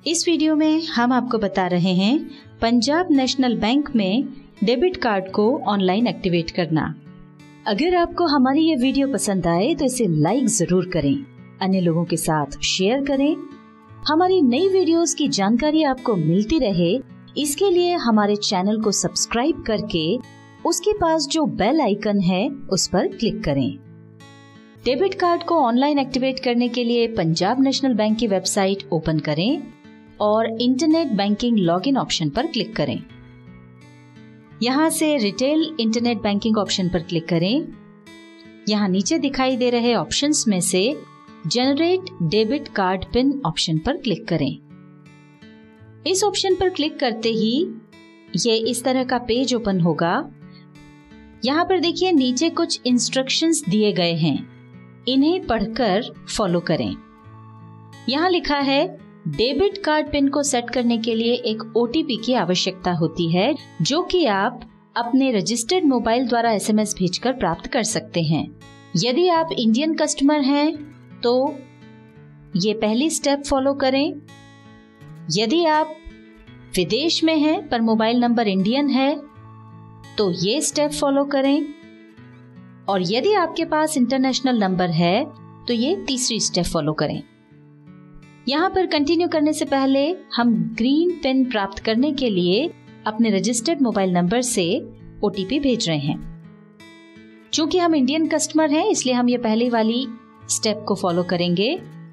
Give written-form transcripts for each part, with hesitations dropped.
इस वीडियो में हम आपको बता रहे हैं पंजाब नेशनल बैंक में डेबिट कार्ड को ऑनलाइन एक्टिवेट करना। अगर आपको हमारी ये वीडियो पसंद आए तो इसे लाइक जरूर करें, अन्य लोगों के साथ शेयर करें। हमारी नई वीडियोस की जानकारी आपको मिलती रहे, इसके लिए हमारे चैनल को सब्सक्राइब करके उसके पास जो बेल आइकन है उस पर क्लिक करें। डेबिट कार्ड को ऑनलाइन एक्टिवेट करने के लिए पंजाब नेशनल बैंक की वेबसाइट ओपन करें और इंटरनेट बैंकिंग लॉगिन ऑप्शन पर क्लिक करें। यहाँ से रिटेल इंटरनेट बैंकिंग ऑप्शन पर क्लिक करें। यहाँ नीचे दिखाई दे रहे ऑप्शंस में से generate debit card pin option पर क्लिक करें। इस ऑप्शन पर क्लिक करते ही ये इस तरह का पेज ओपन होगा। यहाँ पर देखिए नीचे कुछ इंस्ट्रक्शंस दिए गए हैं, इन्हें पढ़कर फॉलो करें। यहाँ लिखा है डेबिट कार्ड पिन को सेट करने के लिए एक OTP की आवश्यकता होती है, जो कि आप अपने रजिस्टर्ड मोबाइल द्वारा SMS भेजकर प्राप्त कर सकते हैं। यदि आप इंडियन कस्टमर हैं तो ये पहली स्टेप फॉलो करें। यदि आप विदेश में हैं पर मोबाइल नंबर इंडियन है तो ये स्टेप फॉलो करें। और यदि आपके पास इंटरनेशनल नंबर है तो ये तीसरी स्टेप फॉलो करें। यहाँ पर कंटिन्यू करने से पहले हम ग्रीन पिन प्राप्त करने के लिए अपने रजिस्टर्ड मोबाइल नंबर से OTP भेज रहे हैं। चूंकि हम इंडियन कस्टमर हैं इसलिए हम ये पहली वाली स्टेप को फॉलो करेंगे।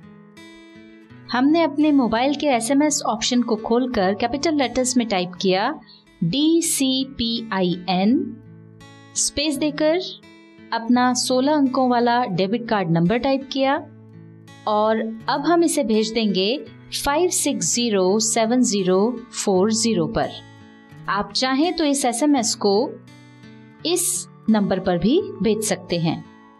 हमने अपने मोबाइल के SMS ऑप्शन को खोलकर कैपिटल लेटर्स में टाइप किया DCPIN, स्पेस देकर अपना 16 अंकों वाला डेबिट कार्ड नंबर टाइप किया और अब हम इसे भेज देंगे 5607040 पर। आप चाहें तो इस SMS को इस नंबर पर भी भेज सकते हैं।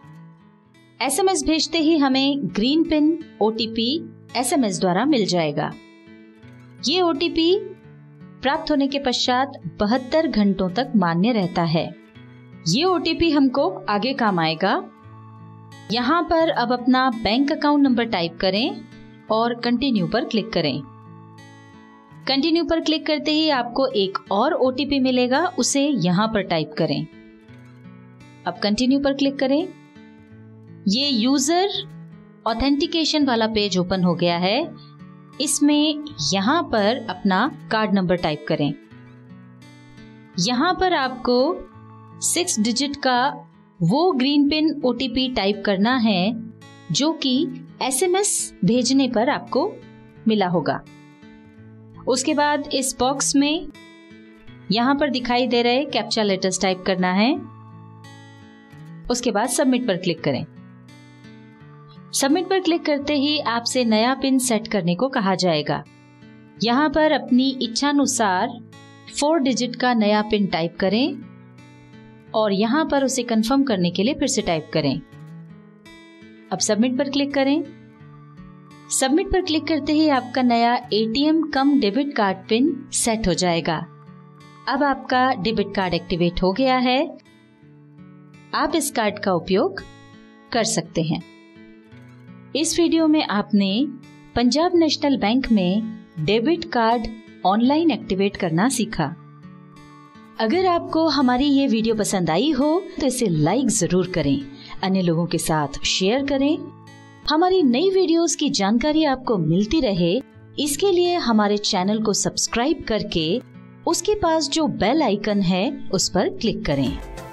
SMS भेजते ही हमें ग्रीन पिन OTP SMS द्वारा मिल जाएगा। ये OTP प्राप्त होने के पश्चात 72 घंटों तक मान्य रहता है। ये OTP हमको आगे काम आएगा। यहाँ पर अब अपना बैंक अकाउंट नंबर टाइप करें और कंटिन्यू पर क्लिक करें। कंटिन्यू पर क्लिक करते ही आपको एक और OTP मिलेगा, उसे यहाँ पर टाइप करें। अब कंटिन्यू पर क्लिक करें। ये यूजर ऑथेंटिकेशन वाला पेज ओपन हो गया है। इसमें यहाँ पर अपना कार्ड नंबर टाइप करें। यहाँ पर आपको 6 डिजिट का वो ग्रीन पिन OTP टाइप करना है जो कि SMS भेजने पर आपको मिला होगा। उसके बाद इस बॉक्स में यहाँ पर दिखाई दे रहे कैप्चा लेटर्स टाइप करना है। उसके बाद सबमिट पर क्लिक करें। सबमिट पर क्लिक करते ही आपसे नया पिन सेट करने को कहा जाएगा। यहाँ पर अपनी इच्छानुसार 4 डिजिट का नया पिन टाइप करें और यहाँ पर उसे कंफर्म करने के लिए फिर से टाइप करें। अब सबमिट पर क्लिक करें। सबमिट पर क्लिक करते ही आपका नया ATM cum debit card pin set हो जाएगा। अब आपका डेबिट कार्ड एक्टिवेट हो गया है। आप इस कार्ड का उपयोग कर सकते हैं। इस वीडियो में आपने पंजाब नेशनल बैंक में डेबिट कार्ड ऑनलाइन एक्टिवेट करना सीखा। अगर आपको हमारी ये वीडियो पसंद आई हो तो इसे लाइक जरूर करें, अन्य लोगों के साथ शेयर करें। हमारी नई वीडियोस की जानकारी आपको मिलती रहे, इसके लिए हमारे चैनल को सब्सक्राइब करके उसके पास जो बेल आइकन है उस पर क्लिक करें।